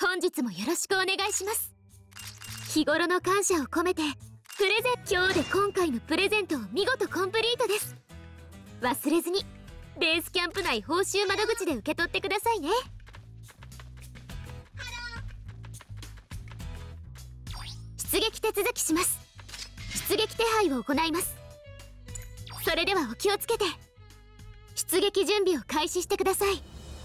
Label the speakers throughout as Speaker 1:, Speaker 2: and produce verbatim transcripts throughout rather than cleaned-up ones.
Speaker 1: 本日もよろしくお願いします。日頃の感謝を込めてプレゼン今日で今回のプレゼントを見事コンプリートです。忘れずにベースキャンプ内報酬窓口で受け取ってくださいね。出撃手続きします。出撃手配を行います。それではお気をつけて出撃準備を開始してください。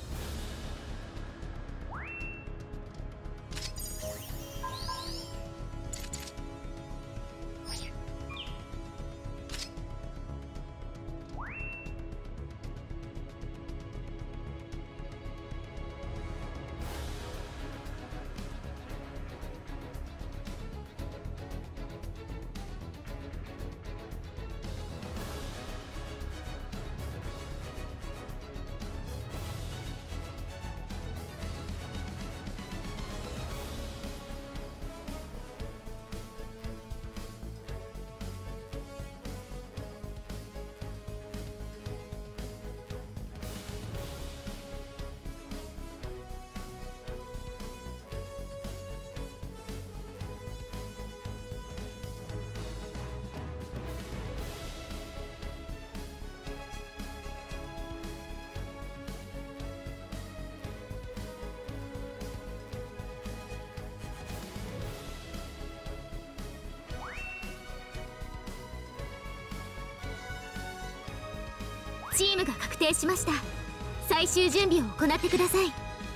Speaker 1: チームが確定しました。最終準備を行ってください。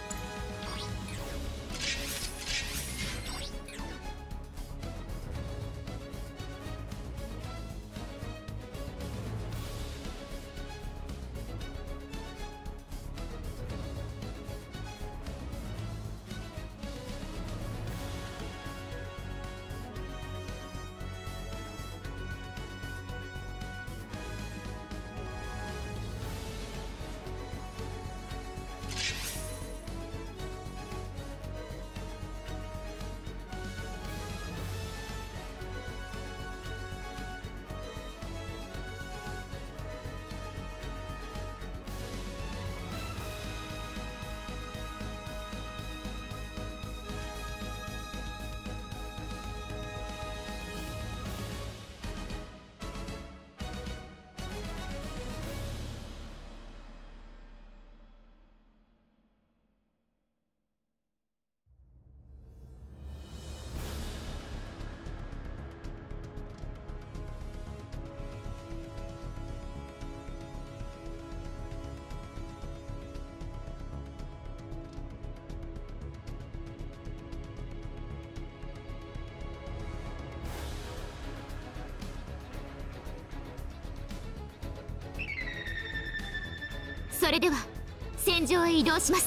Speaker 1: それでは戦場へ移動します。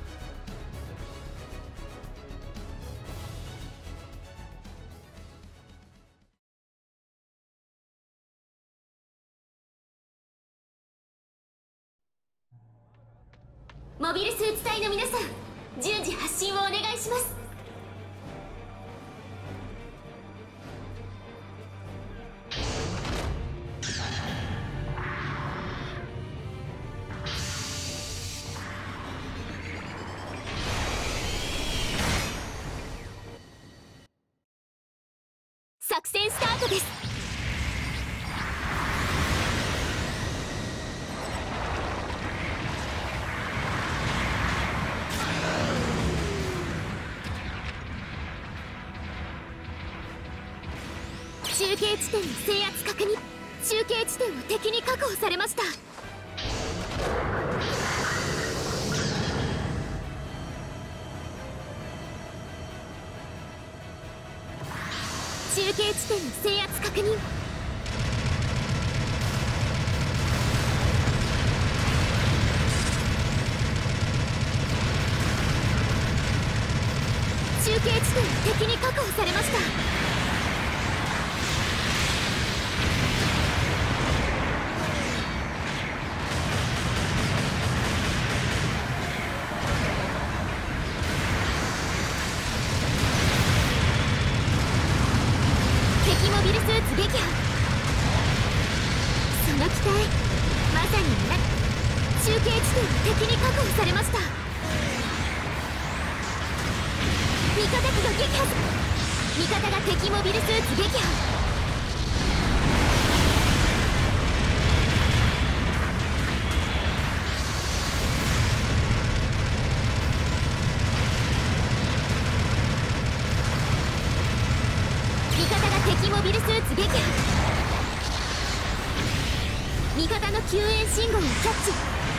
Speaker 1: モビルスーツ隊の皆さん、順次発進をお願いします。作戦スタートです。中継地点の制圧確認。中継地点を敵に確保されました。中継地点の制圧確認。中継地点を敵に確保されました。モビルスーツ撃破。その機体まさに狙い中継地点を敵に確保されました。 味方機が撃破。味方が敵モビルスーツ撃破。味方が敵モビルスーツ撃破。味方の救援信号をキャッチ。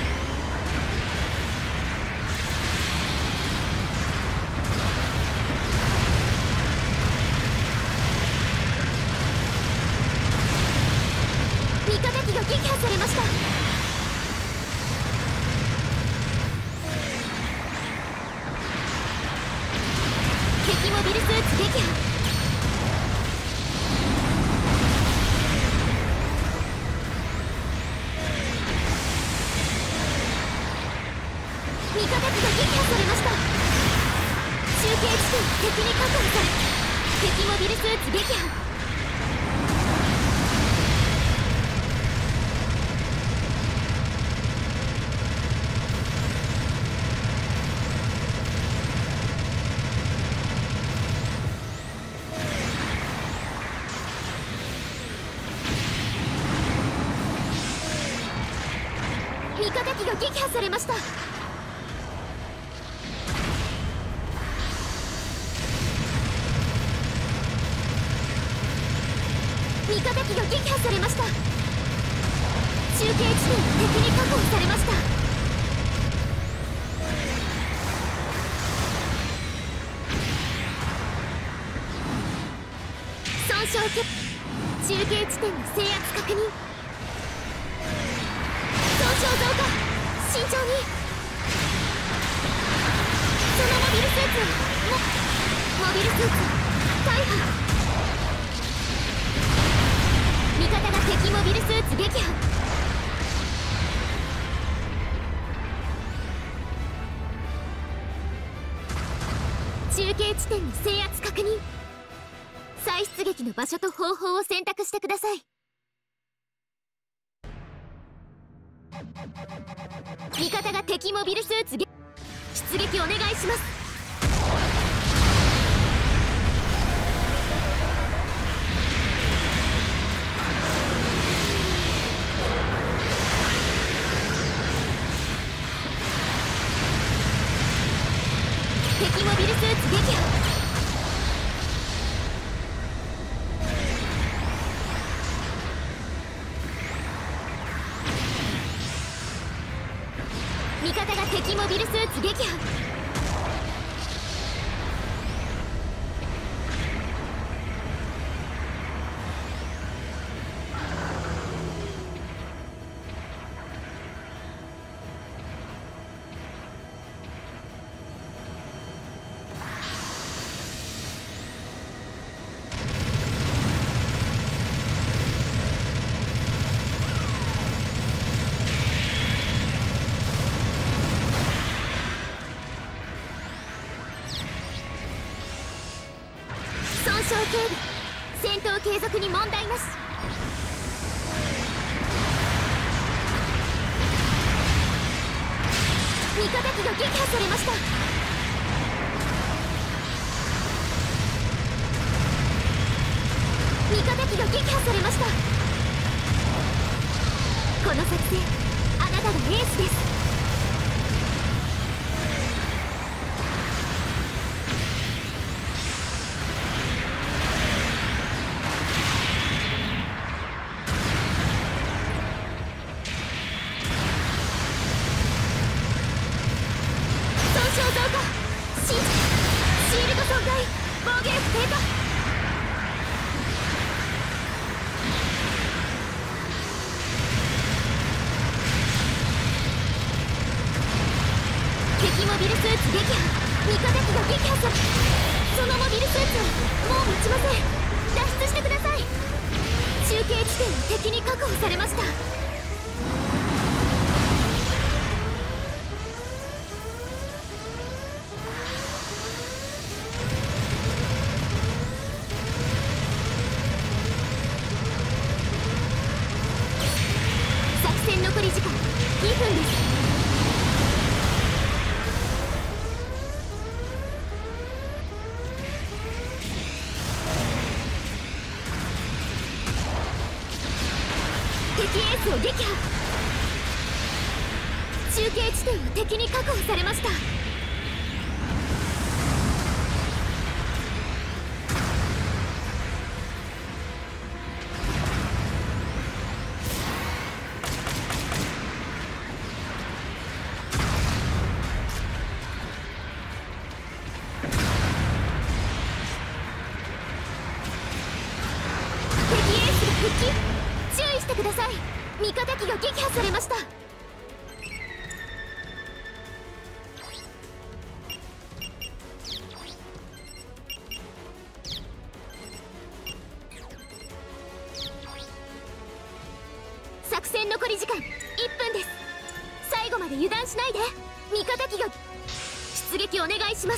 Speaker 1: 味方機が撃破されました。敵モビルスーツ撃破。味方機が撃破されました。中継地点敵に確保され、敵モビルスーツ撃破。味方機が撃破されました。味方機が撃破されました。中継地点敵に確保されました。損傷決中継地点の制圧確認。損傷増加。慎重に。そのモビルスーツもモビルスーツ大破。味方が敵モビルスーツ撃破。中継地点の制圧確認。再出撃の場所と方法を選択してください。味方が敵モビルスーツ撃出撃お願いします。敵モビルスーツ撃破。味方が敵モビルスーツ撃破。損傷警備。戦闘継続に問題なし。味方機が撃破されました。味方機が撃破されました。この作戦あなたがエースです。シールド損壊。防御力低下。敵モビルスーツ撃破。味方機が撃破され、そのモビルスーツはもう持ちません。脱出してください。中継地点を敵に確保されました。残り時間にふんです。 エースを撃破。中継地点は敵に確保されました。復帰、注意してください。味方機が撃破されました。作戦残り時間いっぷんです。最後まで油断しないで。味方機が出撃お願いします。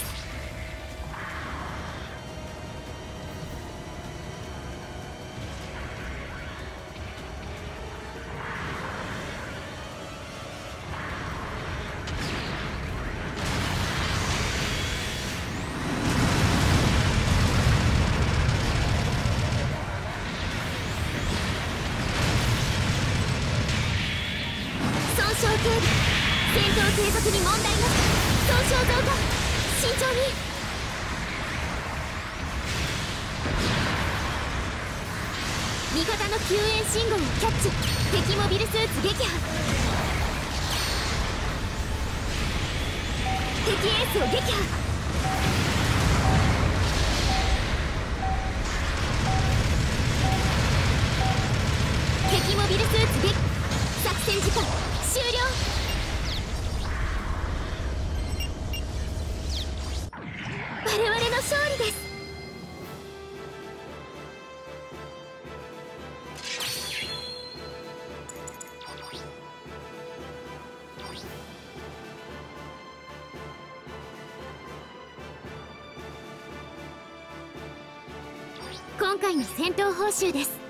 Speaker 1: 損傷警備、戦闘継続に問題なく。損傷増加、慎重に。味方の救援信号をキャッチ。敵モビルスーツ撃破。敵エースを撃破。敵モビルスーツ撃破。作戦時間終了。我々の勝利です。今回の戦闘報酬です。